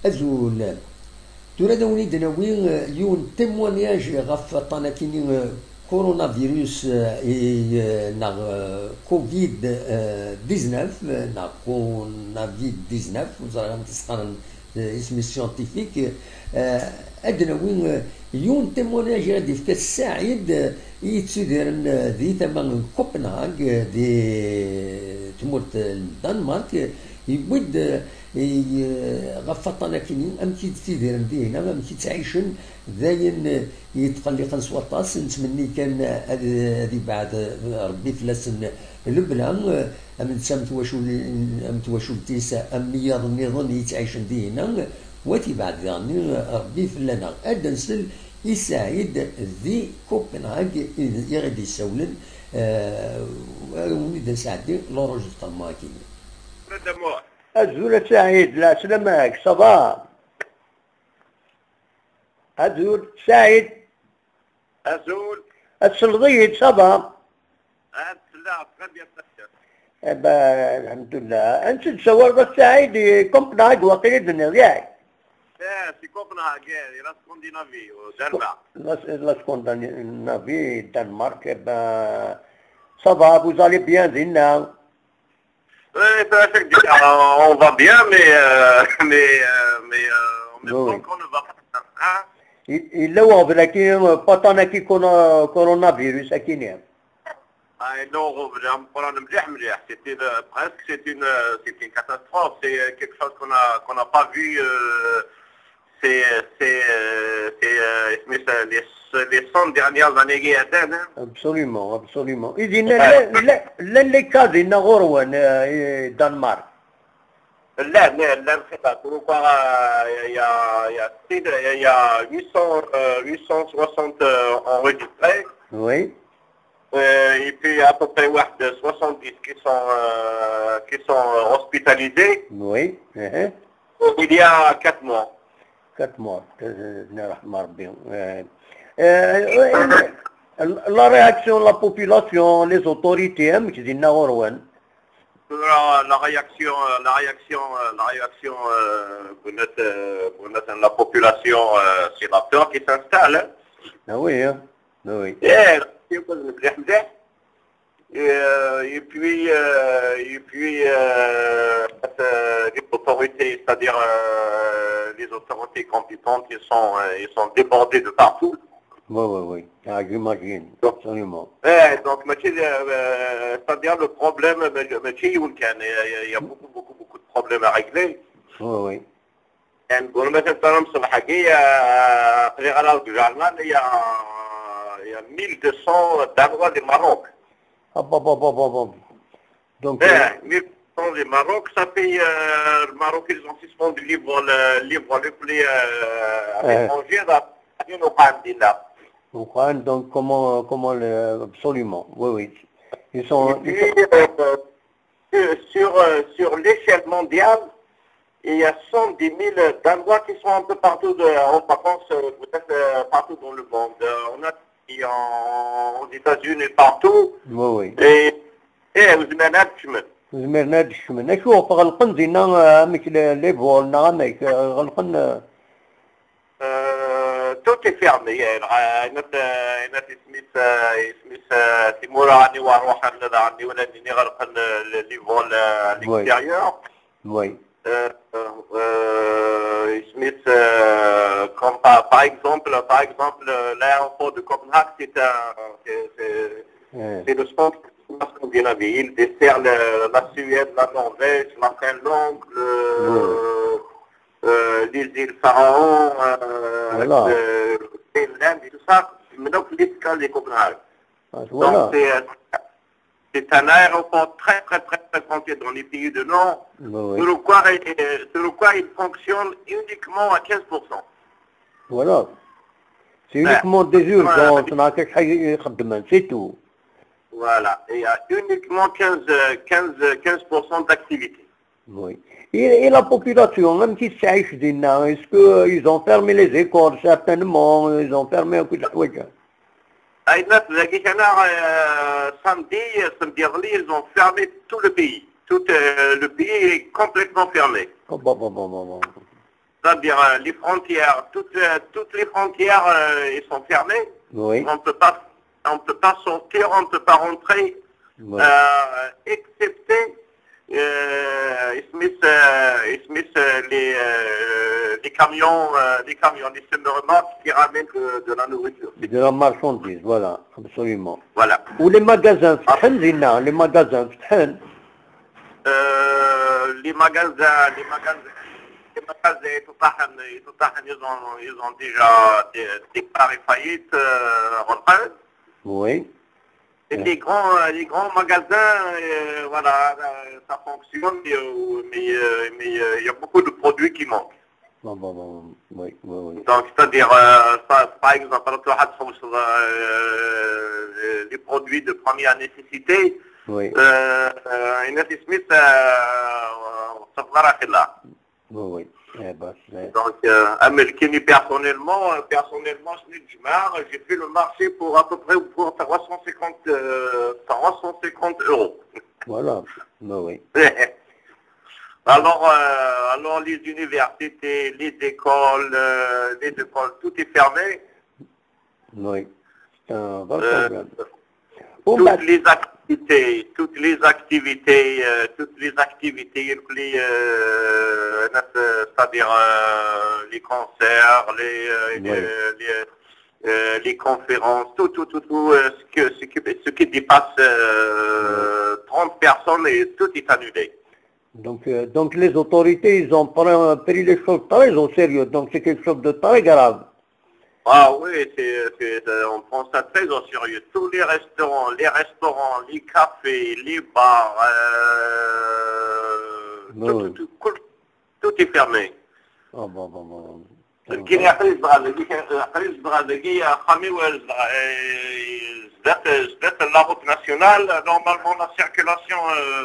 أذول ترى دوني دناوي يون تيمونياج غف طناكيني كورونا فيروس ناغ كوفيد 19 ناغ كوفيد 19 وزارة تسخن اسم سيانتيفيك أدناوي يون تيمونياج غادي في الساعد يتسدرن ذي ثمن كوبنهاغ دي تمورت الدنمارك يبود غفطنا كيني أمشي تسيديرن دينا أمشي تعيشن ذاين يتقلقن سواطاس نتمني كان هذه بعد ربي فلاسن لبنان أم تسام تواشول تيسا أم نظن يتعيشن دينا واتي بعد يعني ربي فلانا أدنسل يساعد ذي كوبنهاغ يغدي يسولن ونيد نساعدي لوروج طماكيني أزول سعيد لا سلامك صباح أزول سعيد أزول السلطيد صباح لا غادي يتأثر الحمد لله أنت تصور بس سعيد كوبنهاغ وقيل الدنيا ياك سي كوبنهاغ لا سكندنافي ودنمارك لا سكندنافي دنمارك صباح vous allez bien Zina on va bien, mais en même temps qu'on ne va pas. Hein? Il هو لكن بطنك كورونا فيروس أكيد. Non, c'était presque c'est une catastrophe, c'est quelque chose qu'on n'a pas vu. C'est les 100 dernières années qui étaient. Absolument, absolument. Il dit les cas de Nagourwan, Danemark. لا il y a 860 enregistrés. Oui. Et puis à peu près 70 qui sont hospitalisés. Oui. Il y a 4 mois. 4 mois. La réaction de la population, les autorités, qui disent Nagourwan. La réaction de la population, c'est la peur qui s'installe. Ah oui, hein? Ah oui. Et puis les autorités, c'est-à-dire les autorités compétentes, ils sont débordés de partout. Oui. Ah, j'imagine, absolument. Donc, c'est-à-dire le problème, il y a beaucoup de problèmes à régler. Oui. Et نقول مثلا الصباح il y a 1200 Danois du Maroc. Donc, 1200 du Maroc, ça fait le Maroc, ils ont suspendu le livre à l'étranger, donc comment absolument, oui. Ils sont. Sur l'échelle mondiale, il y a 110 000 Danois qui sont un peu partout en vacances, peut-être partout dans le monde. On a aux États-Unis partout. Oui. Et vous زمرنا الشمن نشوف غلقن زينا مثل ليفول نغمك غلقن tout est fermé. تيموراني واروح عندي ولا نغلق لي فول à l'extérieur. Oui. Comme par exemple l'aéroport de Copenhague, c'est le centre scandinavie. Il dessert la Suède, la Norvège, la Finlande, les îles Pharaon, l'Inde et tout ça. Donc l'escale de Copenhague. Voilà. Donc c'est un aéroport très fréquenté dans les pays du Nord, sur le quoi il fonctionne uniquement à 15%. Voilà. C'est uniquement des urgences, c'est tout. Voilà. Et il y a uniquement 15% d'activité. Oui. Et la population, même qui s'achète des nains, est-ce qu'ils ont fermé les écoles, certainement, ils ont fermé un coup de fouet? Samedi, ils ont fermé tout le pays. Tout le pays est complètement fermé. c'est-à-dire les frontières, toutes les frontières ils sont fermées. Oui. On ne peut pas sortir, on ne peut pas rentrer, Oui. excepté les camions, les semi-remorques qui ramènent de la nourriture. De la marchandise, voilà, absolument. Voilà. Ou les magasins, les magasins, Les magasins, ils ont déjà déclaré faillite, retraite. oui. Et les grands magasins, voilà, ça fonctionne, mais il y a beaucoup de produits qui manquent. Bon, oui. Donc, c'est-à-dire, par exemple, les produits de première nécessité, Oui. Inès Smith, ça fera là. Oui. Eh ben, Donc, américain, personnellement, je n'ai du mal. J'ai fait le marché pour à peu près pour 350 euros. voilà. Oui. Alors les universités, les écoles, tout est fermé. Oui. C'est un vrai Euh, problème. Bon, bah, toutes les activités, c'est-à-dire les concerts, les conférences, tout ce qui dépasse 30 personnes et tout est annulé. donc les autorités, ils ont pris les choses très au sérieux. Donc c'est quelque chose de très grave. Ah oui, on prend ça très au sérieux. Tous les restaurants, les cafés, les bars, Oui. tout est fermé. Ah, bon. كاين عقل الزغادقي خامي زدت la route nationale, normalement la circulation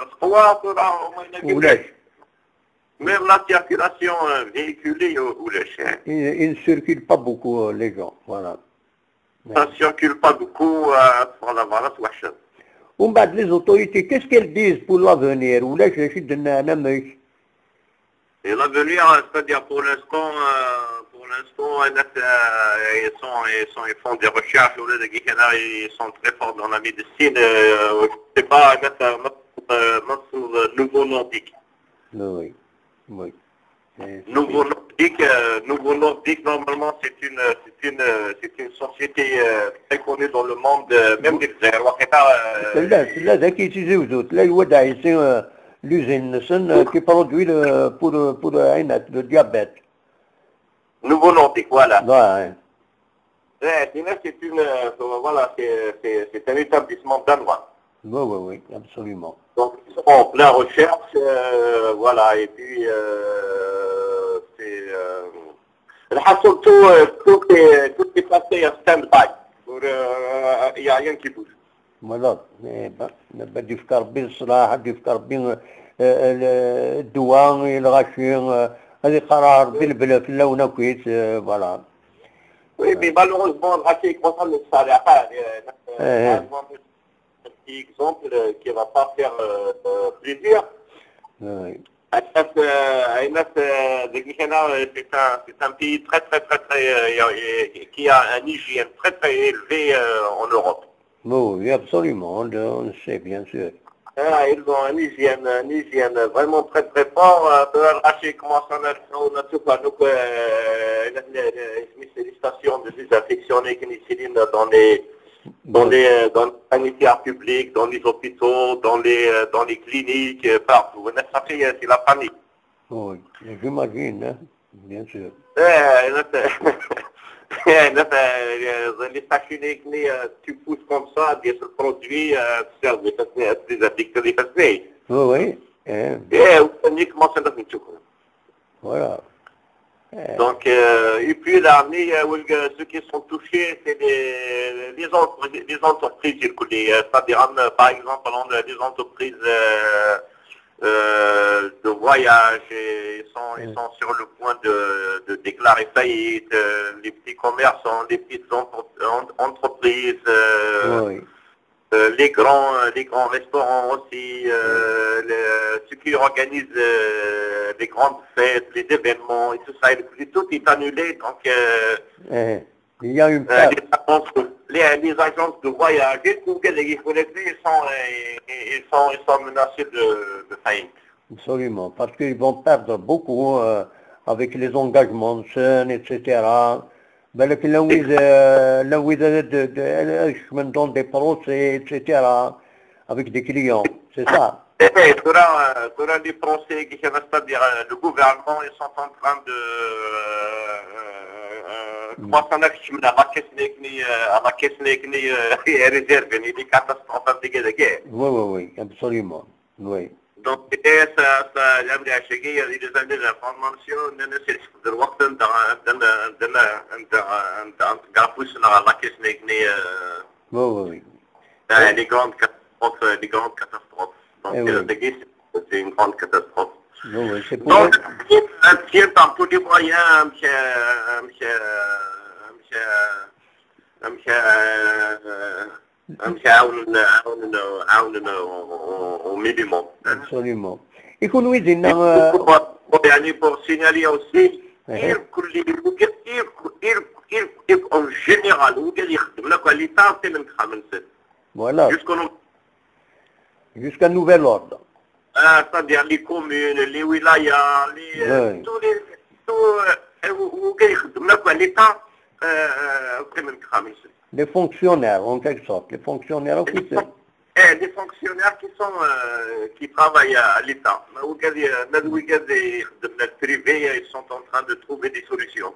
même la circulation véhiculée Ils ne circulent pas beaucoup, les gens. Voilà. ça ne circule pas beaucoup sur la voie وحشة. Bon, bah, les autorités, qu'est-ce qu'elles disent pour l'avenir? Ou là, je suis de Namik. Et l'avenir, c'est-à-dire pour l'instant, ils font des recherches, ils sont très forts dans la médecine, je ne sais pas, nouveau nordique. Oui. Nouveau nordique, normalement, c'est une société très connue dans le monde, même des Celle-là, c'est qui utilisent aux autres. Là, il y a ici l'usine qui produit pour le diabète. Nouveau nordique, voilà. Ouais. C'est un établissement danois. Oui, absolument. Donc, ils sont en plein recherche, voilà, et puis, tout est passé à stand-by. Il n'y a rien qui bouge. voilà. بدي يفكر بين الصلاح، بدي يفكر بين الدواء الغشيم، هذه قرار بالبلد اللون كويس voilà. Oui, mais malheureusement, le rachat concerne le salaire. Un petit exemple qui ne va pas faire plaisir. Oui. C'est un pays très, qui a une hygiène très, très élevée en Europe. Oui, absolument, on le sait bien sûr. Ils ont une hygiène vraiment très, très fort. Le rachat commence à les stations de désinfection dans les sanitaires publics, dans les hôpitaux, dans les cliniques, partout. C'est la panique. Oui, j'imagine, hein, bien sûr. Les stations, tu pousses comme ça, des produits, servent des addicts, des fascinés. Oui. Voilà. Donc, et puis là, ceux qui sont touchés, c'est les entreprises, c'est-à-dire, par exemple, les entreprises de voyage, ils sont sur le point de déclarer faillite, les petits commerçants, les petites entreprises, Oui. les grands restaurants aussi, ceux qui organisent les grandes fêtes, les événements et tout ça, tout est annulé. Donc, il y a une perte. les agences de voyage, ils sont menacés de faillite. Absolument, parce qu'ils vont perdre beaucoup avec les engagements de chaîne, etc. بالك لو إذا من دون des procès, etc. avec des clients, c'est ça. Les procès, c'est-à-dire le gouvernement, ils sont en train de Oui, absolument. Oui. Donc, ça, j'aimerais acheter des informations, de l'ouest Oui. les grandes catastrophes. Donc, c'est une grande catastrophe. Oui, c'est pour donc, tiens par tous les moyens, au minimum. Absolument. يكونوا يدينا pour signaler aussi en général l'État voilà jusqu'à nouvel ordre. C'est-à-dire les communes, les wilayas, l'État les fonctionnaires en quelque sorte, les fonctionnaires officiels. Les fonctionnaires qui travaillent à l'État, le privé, ils sont en train de trouver des solutions.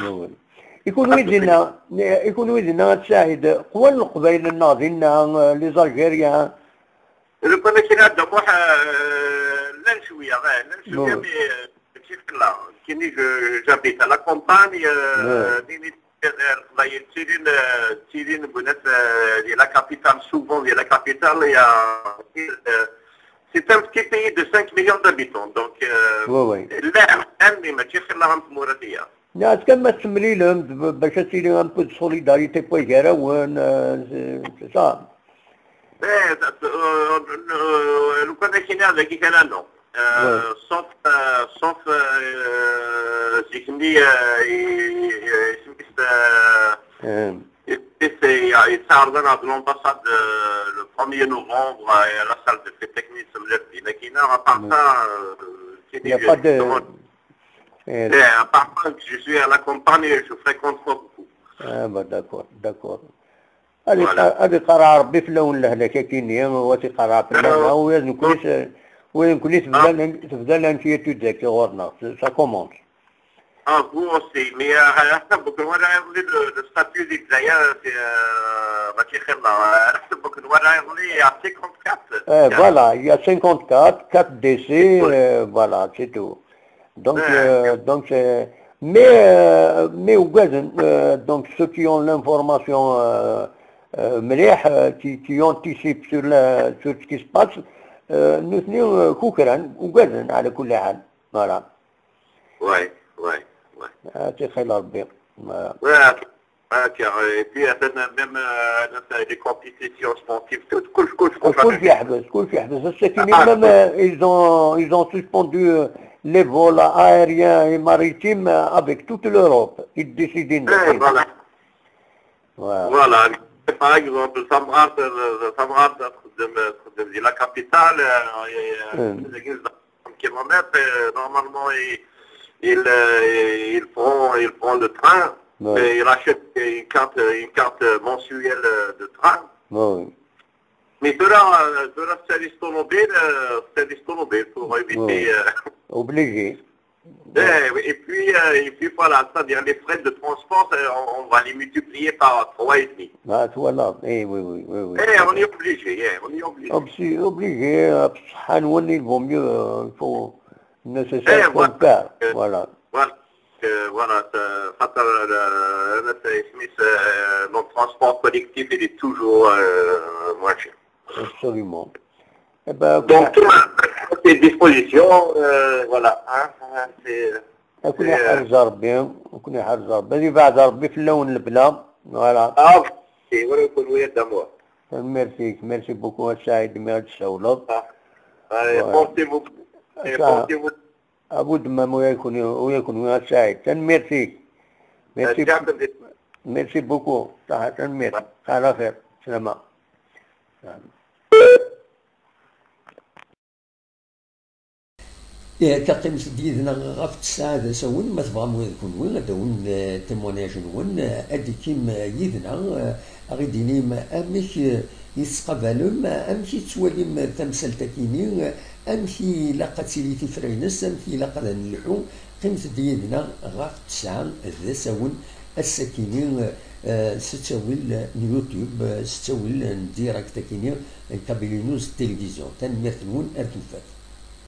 يكونوا يدينا تساعد قوى القبائل الناضلين لي زالجيريان. Le commissaire d'abord, mais j'habite à la campagne, la capitale, souvent la capitale, c'est un petit pays de 5 millions d'habitants, donc ناس كما تسملي لهم باش تسيري ان بو دو سوليداريتي بويغارا وين سي صا le commissaire de Kikana, non. Sauf Zikni, il s'arrête à l'ambassade le 1er novembre à la salle de fête technique sur le Kina. À part ça, il n'y a pas de... À part ça, je suis à la campagne et je fréquente pas beaucoup. Ah bah d'accord. هذه قرار ربي في اللون لهلاك كاينين واتي قرار في اللون وين كليس تبدا لانتيتو داك غورنا سا كومونس. Vous aussi, mais le statut des Zaïens, c'est à 54. Voilà, il y a 54, 4 décès, voilà, c'est tout. Donc mais au Gazen, donc ceux qui ont l'information qui anticipent sur ce qui se passe, nous tenons كوكرا وقازن على كل حال. Voilà. Ouais. C'est très bien. Et puis même les compétitions sportives, tout كل في حدث السكينين même ils ont suspendu les vols aériens et maritimes avec toute l'Europe. Ils décident. Voilà. Par exemple, Samrat de la capitale, kilomètres, normalement ils font le train, et ils achètent une carte mensuelle de train. Mais cela service automobile pour éviter... Obligé. Et puis voilà, c'est-à-dire les frais de transport, on va les multiplier par 3,5. Ah, voilà, oui. On est obligé, Obligé, il vaut mieux, il faut nécessaire qu'on perd, voilà. Voilà, notre transport collectif, il est toujours moins cher. Absolument. Donc, ces dispositions, voilà. كنا حرز ربي اللي بعد ربي في اللون البلا فوالا. ولا يكون ويا الدموع. ميرسي بوكو سعيد مي هاد السولف. بورتي-vous بورتي-vous. أبود ما ويكون سعيد. ميرسي بوكو. صح ميرسي. على خير. سلامة. كقيمة ديالنا غاف السعادة سون ما تبغى يكون وين داون تيموناج نون ادي كيم يدنا غي دينيم امك يتقبلهم امك تواليم تمثال كيني امك لاقا تيلي في فرينس امك لاقا نلحو قيمة ديالنا غاف تسعة ذا سون السكينين ستاويل يوتيوب ستاويل ديراكت كيني كابيلي نوز تلفزيون تنميرت نون ارتوفات.